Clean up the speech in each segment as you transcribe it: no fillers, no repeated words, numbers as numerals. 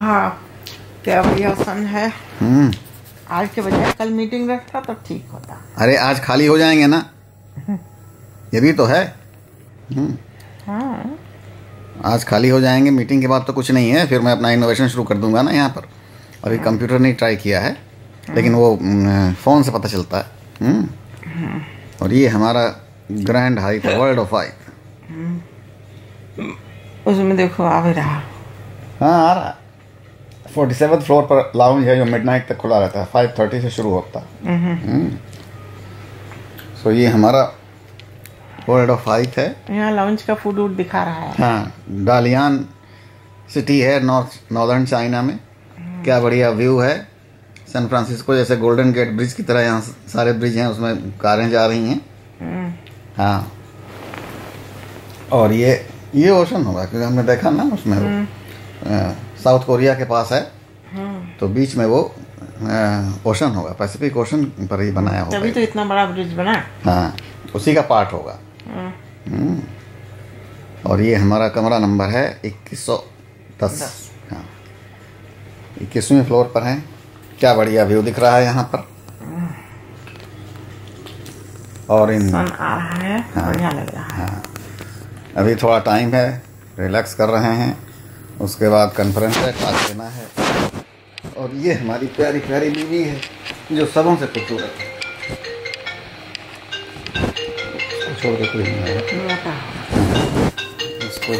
हाँ, क्या बढ़िया सन है। आज के बजाय कल मीटिंग रखता तो ठीक होता। अरे आज खाली हो जाएंगे ना, ये भी तो है। हाँ, आज खाली हो जाएंगे, मीटिंग के बाद तो कुछ नहीं है, फिर मैं अपना इनोवेशन शुरू कर दूंगा ना यहाँ पर। अभी कंप्यूटर नहीं ट्राई किया है, लेकिन वो फ़ोन से पता चलता है। और ये हमारा grand height world of height, उसमें देखो आ भी रहा। हाँ आ रहा। 47th फ्लोर पर लाउंज है जो मिडनाइट तक खुला रहता है, 5:30 से शुरू होता है। सो ये हमारा वर्ल्ड ऑफ हाइट है। यहाँ लाउंज का फूड वूड दिखा रहा है। हाँ, डालियान सिटी है नॉर्दर्न चाइना में। क्या बढ़िया व्यू है। सैन फ्रांसिस्को जैसे गोल्डन गेट ब्रिज की तरह यहाँ सारे ब्रिज हैं, उसमें कारें जा रही हैं। हाँ, और ये ओशन होगा क्योंकि हमने देखा ना उसमें साउथ कोरिया के पास है, तो बीच में वो ओशन होगा, पैसिफिक ओशन पर ही बनाया होगा। तभी तो इतना बड़ा ब्रिज बना। हाँ, उसी का पार्ट होगा। और ये हमारा कमरा नंबर है 2110। हाँ, 21वें फ्लोर पर है। क्या बढ़िया व्यू दिख रहा है यहाँ पर। और इन सन आ रहा है। हाँ, बढ़िया लग रहा है। हाँ, अभी थोड़ा टाइम है, रिलैक्स कर रहे हैं, उसके बाद कॉन्फ्रेंस है, क्लास लेना है। और ये हमारी प्यारी प्यारी बीवी है जो सबों से खूबसूरत है। छोड़ के कोई नहीं आएगा उसको।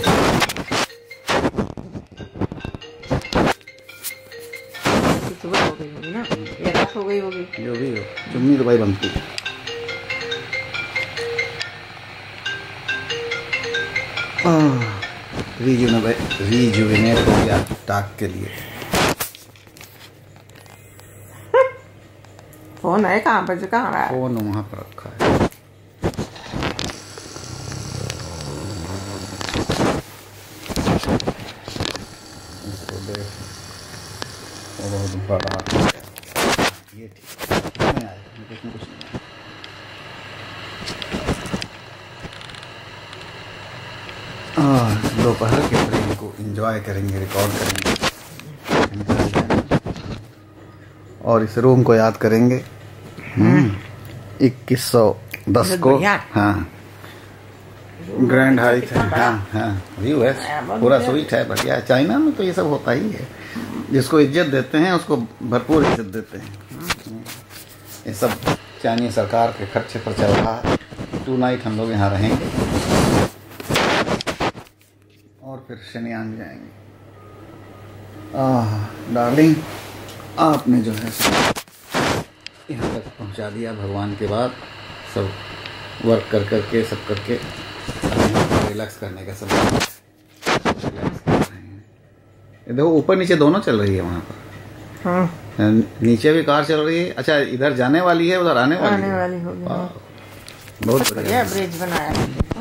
सुबह हो गई होगी ना, या रात हो गई होगी, जो भी हो, चुन्नी तो भाई बनती है। रिजुविनेट हो गया टाक के लिए। फोन है कहाँ पर, कहाँ रहा है? फोन वहाँ पर रखा है। इसको देख, वो बहुत बड़ा। ये ठीक नहीं आया, इसमें कुछ नहीं आया। दोपहर के ब्रेक को एंजॉय करेंगे, रिकॉर्ड करेंगे और इस रूम को याद करेंगे। 2110 को। हाँ, ग्रैंड हाइट है। हाँ हाँ, व्यू है, पूरा स्वीट है, बढ़िया है। चाइना में तो ये सब होता ही है, जिसको इज्जत देते हैं उसको भरपूर इज्जत देते हैं। ये सब चाइनीज सरकार के खर्चे पर चल रहा है। 2 नाइट हम लोग यहाँ रहेंगे और फिर शनियान जाएंगे। डार्लिंग, आपने जो है यहाँ तक पहुँचा दिया भगवान के बाद। सब वर्क कर करके सब करके रिलैक्स करने का सब रिलैक्स कर रहे हैं। ये देखो ऊपर नीचे दोनों चल रही है वहाँ पर। हाँ, नीचे भी कार चल रही है। अच्छा, इधर जाने वाली है, उधर आने वाली होगी। बहुत बढ़िया ब्रिज बनाया।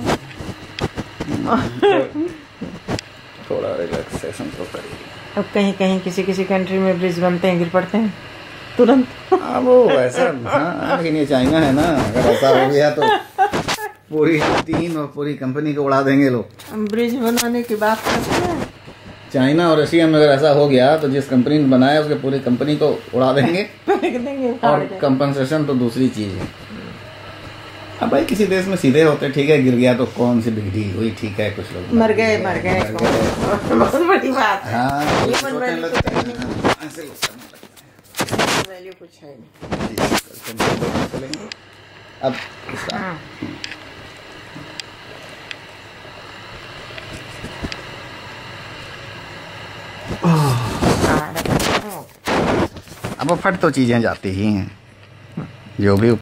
थोड़ा रिलैक्सेशन तो करिए। अब कहीं कहीं किसी किसी कंट्री में ब्रिज बनते हैं, गिर पड़ते हैं तुरंत। वो वैसा। हाँ, लेकिन ये चाइना है ना, अगर ऐसा हो गया तो पूरी टीम और पूरी कंपनी को उड़ा देंगे लोग। ब्रिज बनाने की बात करते हैं। चाइना और रशिया में अगर ऐसा हो गया तो जिस कंपनी ने बनाया उसके पूरी कंपनी को उड़ा देंगे। और कंपनसेशन तो दूसरी चीज है। अब भाई किसी देश में सीधे होते, ठीक है, गिर गया तो कौन सी बिग डील हुई, ठीक है, कुछ लोग मर गए बहुत बड़ी बात है। हाँ, वैल्यू कुछ है नहीं। अब अब फट तो चीजें जाती ही हैं जो भी